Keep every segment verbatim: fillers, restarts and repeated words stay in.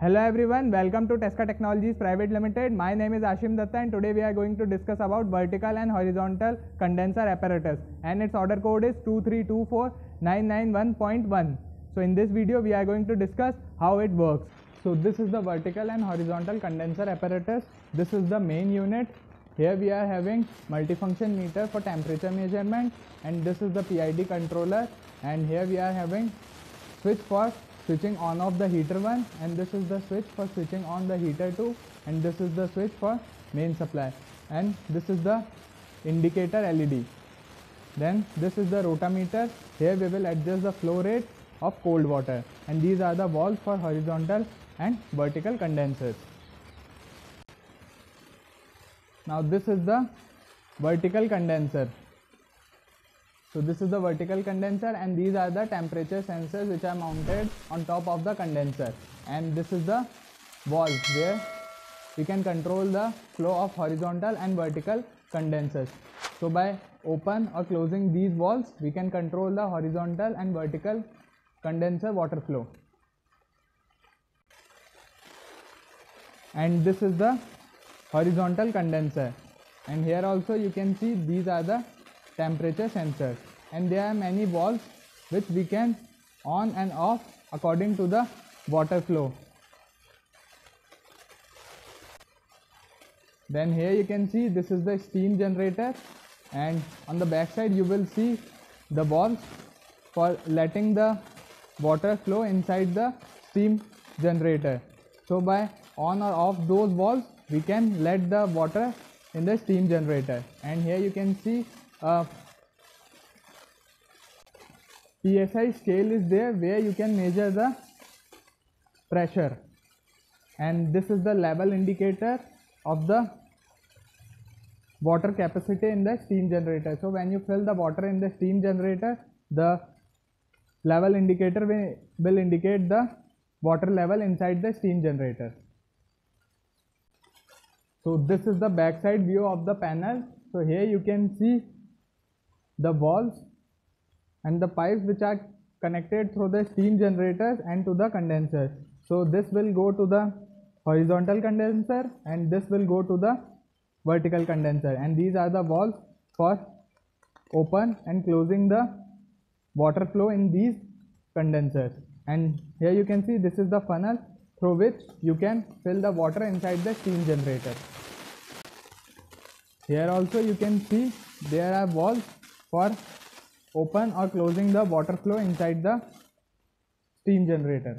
Hello everyone, welcome to Tesca Technologies Private Limited. My name is Ashim Datta and today we are going to discuss about vertical and horizontal condenser apparatus, and its order code is two three two four nine nine one point one. So in this video we are going to discuss how it works. So this is the vertical and horizontal condenser apparatus. This is the main unit. Here we are having multifunction meter for temperature measurement, and this is the P I D controller, and here we are having switch for switching on off the heater one, and this is the switch for switching on the heater two, and this is the switch for main supply, and this is the indicator L E D. Then this is the rotameter. Here we will adjust the flow rate of cold water, and these are the valves for horizontal and vertical condensers. Now this is the vertical condenser. So this is the vertical condenser, and these are the temperature sensors which are mounted on top of the condenser, and this is the valve where we can control the flow of horizontal and vertical condensers. So by open or closing these valves we can control the horizontal and vertical condenser water flow. And this is the horizontal condenser, and here also you can see these are the temperature sensors, and there are many valves which we can on and off according to the water flow. Then here you can see this is the steam generator, and on the back side you will see the valves for letting the water flow inside the steam generator. So by on or off those valves we can let the water in the steam generator, and here you can see a P S I scale is there where you can measure the pressure, and this is the level indicator of the water capacity in the steam generator. So when you fill the water in the steam generator, the level indicator will, will indicate the water level inside the steam generator. So this is the backside view of the panel. So here you can see the valves and the pipes which are connected through the steam generators and to the condensers. So this will go to the horizontal condenser, and this will go to the vertical condenser, and these are the valves for open and closing the water flow in these condensers. And here you can see this is the funnel through which you can fill the water inside the steam generator. Here also you can see there are valves for open or closing the water flow inside the steam generator.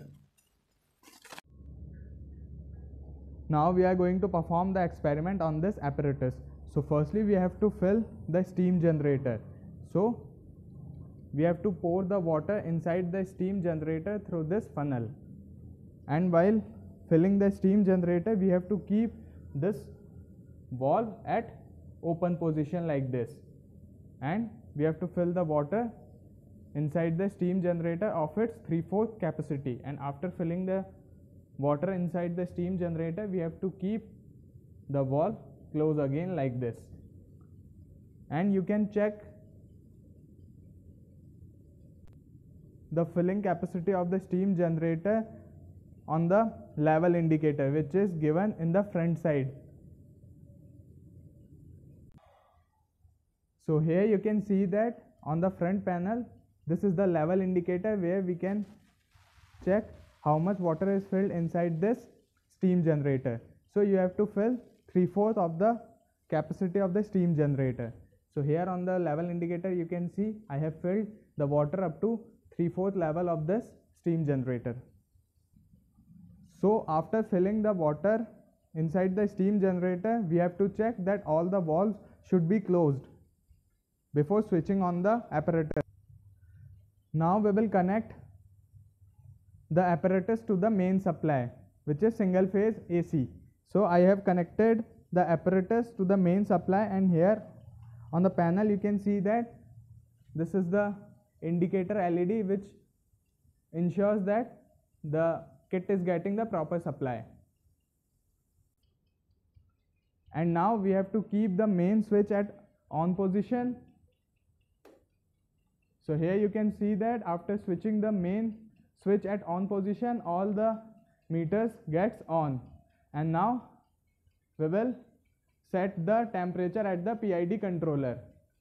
Now we are going to perform the experiment on this apparatus. So firstly we have to fill the steam generator. So we have to pour the water inside the steam generator through this funnel, and while filling the steam generator we have to keep this valve at open position like this, and we have to fill the water inside the steam generator of its three fourths capacity, and after filling the water inside the steam generator we have to keep the valve closed again like this. And you can check the filling capacity of the steam generator on the level indicator which is given in the front side. So here you can see that on the front panel this is the level indicator where we can check how much water is filled inside this steam generator. So you have to fill three fourths of the capacity of the steam generator. So here on the level indicator you can see I have filled the water up to three fourths level of this steam generator. So after filling the water inside the steam generator we have to check that all the valves should be closed before switching on the apparatus. Now we will connect the apparatus to the main supply, which is single phase A C. So I have connected the apparatus to the main supply, and here on the panel you can see that this is the indicator L E D which ensures that the kit is getting the proper supply. And now we have to keep the main switch at on position. So here you can see that after switching the main switch at on position, all the meters gets on, and now we will set the temperature at the P I D controller.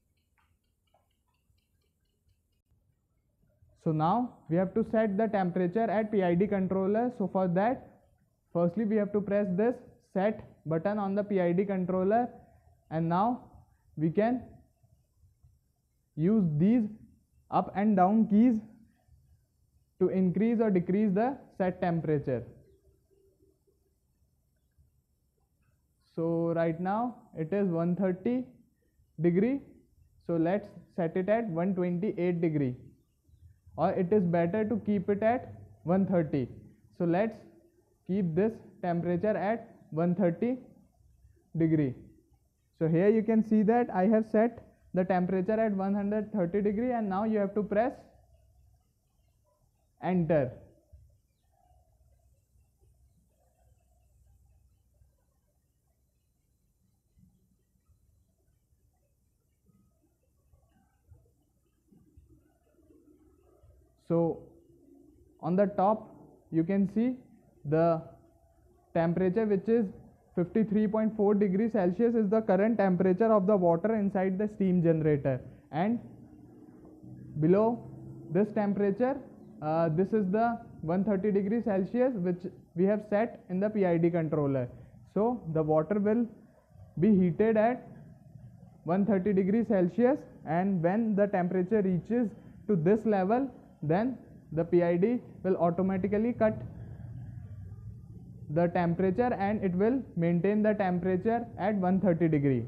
So now we have to set the temperature at P I D controller. So for that, firstly we have to press this set button on the P I D controller, and now we can use these up and down keys to increase or decrease the set temperature. So right now it is one thirty degree, so let's set it at one twenty-eight degree, or it is better to keep it at one thirty. So let's keep this temperature at one thirty degree. So here you can see that I have set the temperature at one hundred thirty degree, and now you have to press enter. So on the top you can see the temperature, which is fifty-three point four degrees Celsius, is the current temperature of the water inside the steam generator, and below this temperature uh, this is the one thirty degrees Celsius which we have set in the P I D controller. So the water will be heated at one thirty degrees Celsius, and when the temperature reaches to this level, then the P I D will automatically cut the temperature and it will maintain the temperature at one thirty degree.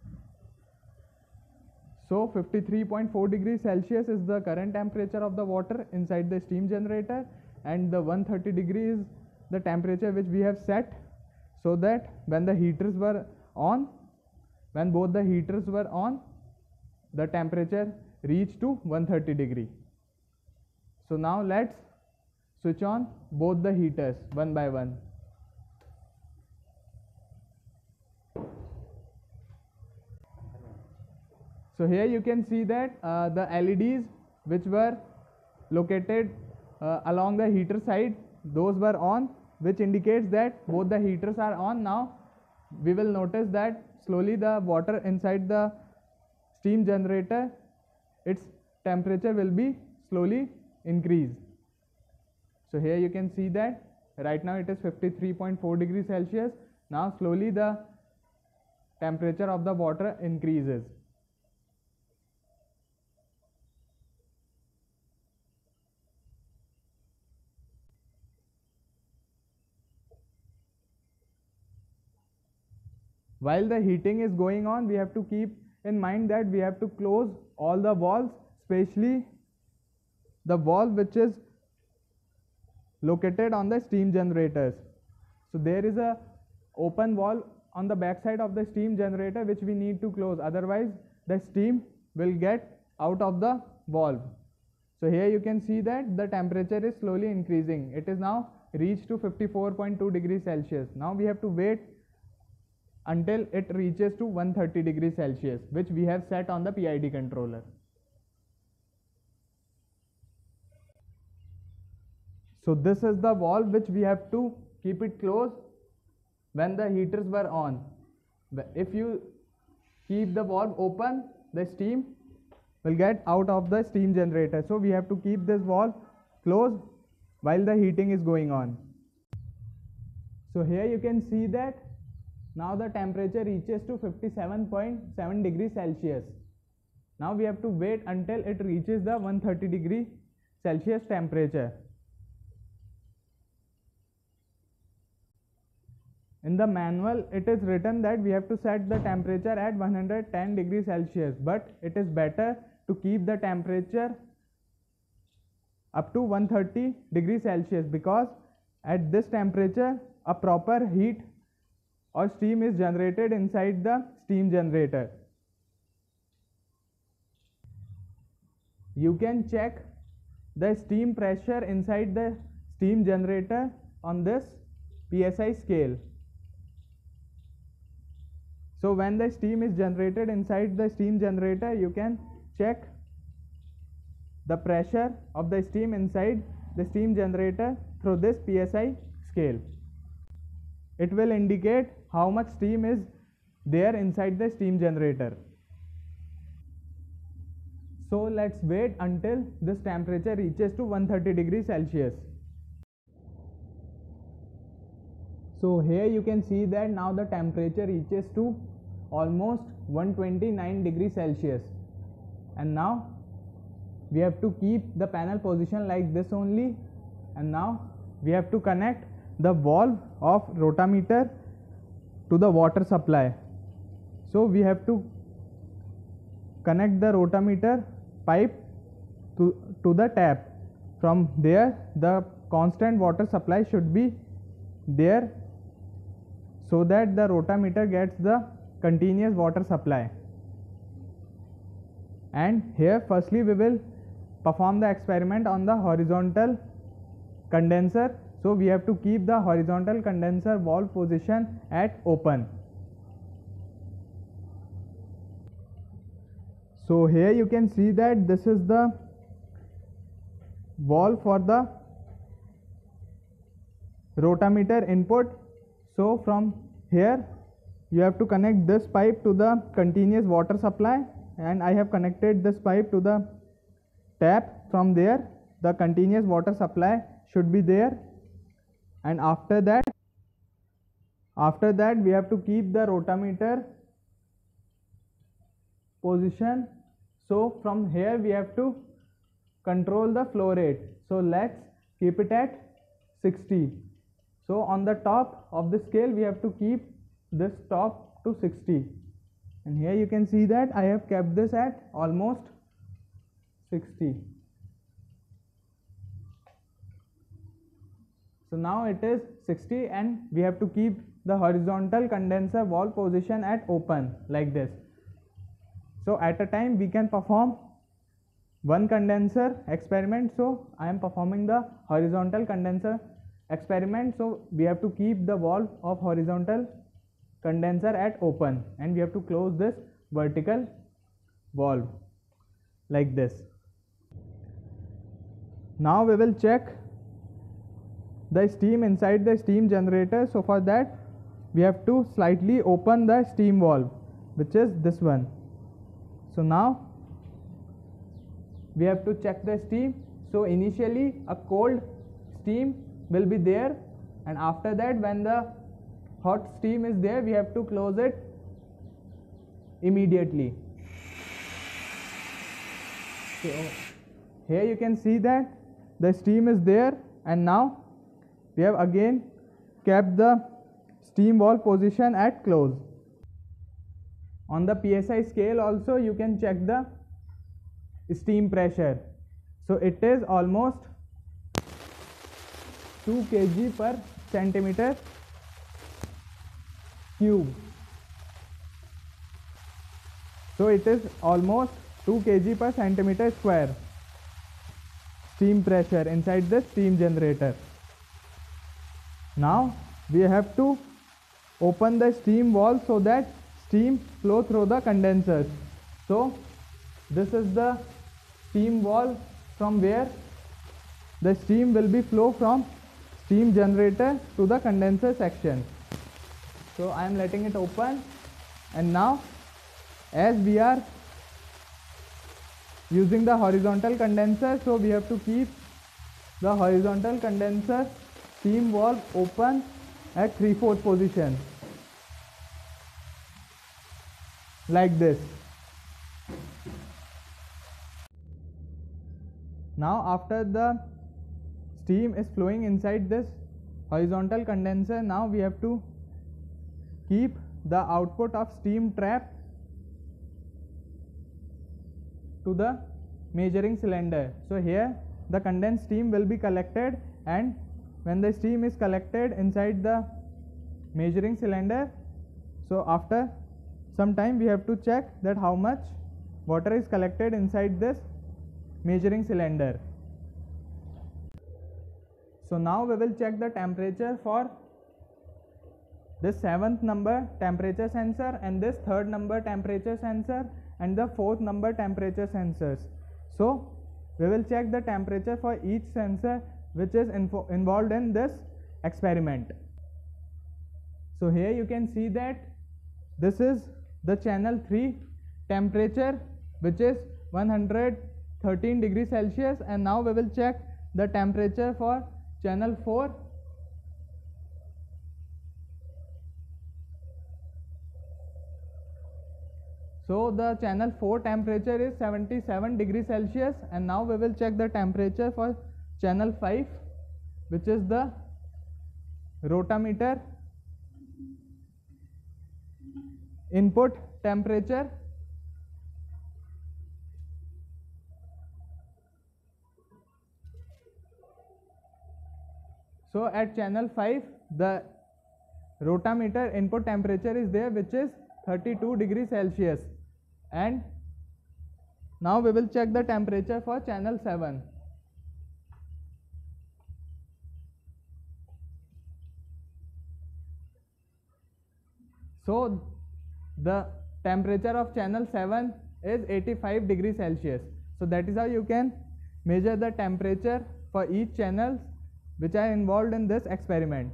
So fifty-three point four degrees Celsius is the current temperature of the water inside the steam generator, and the one thirty degree is the temperature which we have set, so that when the heaters were on, when both the heaters were on, the temperature reached to one thirty degree. So now let's switch on both the heaters one by one. So here you can see that uh, the L E Ds which were located uh, along the heater side, those were on, which indicates that both the heaters are on. Now we will notice that slowly the water inside the steam generator, its temperature will be slowly increased. So here you can see that right now it is fifty-three point four degrees Celsius. Now slowly the temperature of the water increases. While the heating is going on, we have to keep in mind that we have to close all the valves, especially the valve which is located on the steam generators. So there is a open valve on the back side of the steam generator which we need to close, otherwise the steam will get out of the valve. So here you can see that the temperature is slowly increasing. It is now reached to fifty-four point two degrees Celsius. Now we have to wait until it reaches to one thirty degrees Celsius, which we have set on the P I D controller. So this is the valve which we have to keep it closed when the heaters were on. If you keep the valve open, the steam will get out of the steam generator. So we have to keep this valve closed while the heating is going on. So here you can see that now the temperature reaches to fifty-seven point seven degrees Celsius. Now we have to wait until it reaches the one thirty degree Celsius temperature. In the manual it is written that we have to set the temperature at one hundred ten degrees Celsius, but it is better to keep the temperature up to one thirty degrees Celsius, because at this temperature a proper heat or steam is generated inside the steam generator. You can check the steam pressure inside the steam generator on this P S I scale. So when the steam is generated inside the steam generator, you can check the pressure of the steam inside the steam generator through this P S I scale. It will indicate how much steam is there inside the steam generator. So let's wait until this temperature reaches to one hundred thirty degrees Celsius. So here you can see that now the temperature reaches to almost one hundred twenty-nine degrees Celsius, and now we have to keep the panel position like this only, and now we have to connect the valve of rotameter to the water supply. So we have to connect the rotameter pipe to, to the tap. From there the constant water supply should be there, so that the rotameter gets the continuous water supply. And here firstly we will perform the experiment on the horizontal condenser. So we have to keep the horizontal condenser valve position at open. So here you can see that this is the valve for the rotameter input. So from here you have to connect this pipe to the continuous water supply, and I have connected this pipe to the tap. From there the continuous water supply should be there, and after that after that we have to keep the rotameter position. So from here we have to control the flow rate. So let's keep it at sixty. So on the top of the scale we have to keep this top to sixty, and here you can see that I have kept this at almost sixty. So now it is sixty, and we have to keep the horizontal condenser valve position at open like this. So at a time we can perform one condenser experiment. So I am performing the horizontal condenser experiment. So we have to keep the valve of horizontal condenser at open, and we have to close this vertical valve like this. Now we will check the steam inside the steam generator. So for that we have to slightly open the steam valve, which is this one. So now we have to check the steam. So initially a cold steam will be there, and after that when the hot steam is there we have to close it immediately. So here you can see that the steam is there, and now we have again kept the steam valve position at close. On the P S I scale also you can check the steam pressure. So it is almost two kilograms per centimeter cube. So it is almost two kilograms per centimeter square steam pressure inside the steam generator. Now we have to open the steam valve so that steam flow through the condensers. So this is the steam valve from where the steam will be flow from steam generator to the condenser section. So I am letting it open, and now as we are using the horizontal condenser, so we have to keep the horizontal condenser steam valve open at three fourths position like this. Now after the steam is flowing inside this horizontal condenser, now we have to keep the output of steam trap to the measuring cylinder. So here the condensed steam will be collected, and when the steam is collected inside the measuring cylinder, so after some time we have to check that how much water is collected inside this measuring cylinder. So now we will check the temperature for this seventh number temperature sensor, and this third number temperature sensor, and the fourth number temperature sensors. So we will check the temperature for each sensor which is involved in this experiment. So here you can see that this is the channel three temperature, which is one hundred thirteen degrees Celsius, and now we will check the temperature for channel four. So the channel four temperature is seventy-seven degrees Celsius, and now we will check the temperature for channel five, which is the rotameter input temperature. So at channel five, the rotameter input temperature is there, which is thirty-two degrees Celsius. And now we will check the temperature for channel seven. So the temperature of channel seven is eighty-five degrees Celsius. So that is how you can measure the temperature for each channel which are involved in this experiment.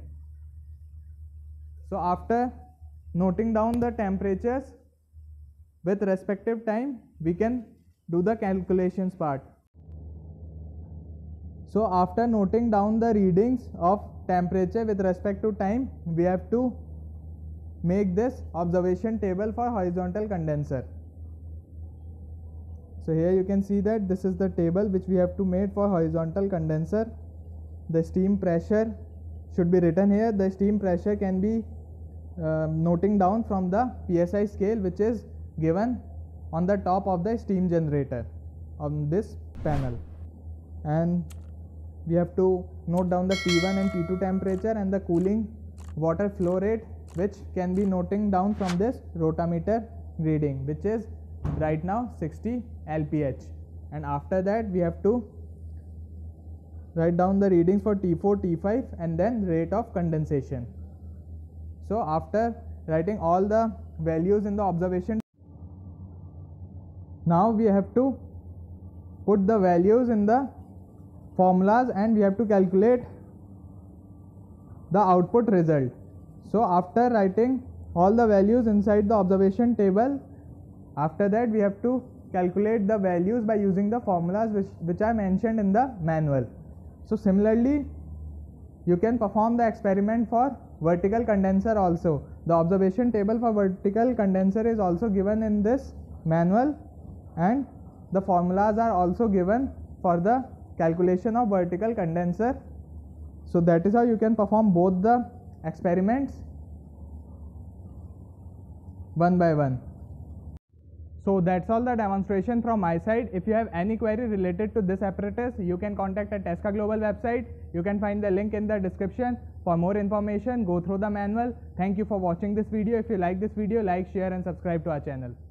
So after noting down the temperatures with respective time, we can do the calculations part. So after noting down the readings of temperature with respect to time, we have to make this observation table for horizontal condenser. So here you can see that this is the table which we have to make for horizontal condenser. The steam pressure should be written here. The steam pressure can be uh, noting down from the P S I scale, which is given on the top of the steam generator on this panel. And we have to note down the T one and T two temperature and the cooling water flow rate, which can be noting down from this rotameter reading, which is right now sixty L P H. And after that we have to write down the readings for T four, T five, and then rate of condensation. So after writing all the values in the observation, now we have to put the values in the formulas and we have to calculate the output result. So after writing all the values inside the observation table, after that we have to calculate the values by using the formulas which, which are mentioned in the manual. So similarly, you can perform the experiment for vertical condenser also. The observation table for vertical condenser is also given in this manual, and the formulas are also given for the calculation of vertical condenser. So that is how you can perform both the experiments one by one. So that's all the demonstration from my side. If you have any query related to this apparatus, you can contact at Tesca Global website. You can find the link in the description. For more information, go through the manual. Thank you for watching this video. If you like this video, like, share and subscribe to our channel.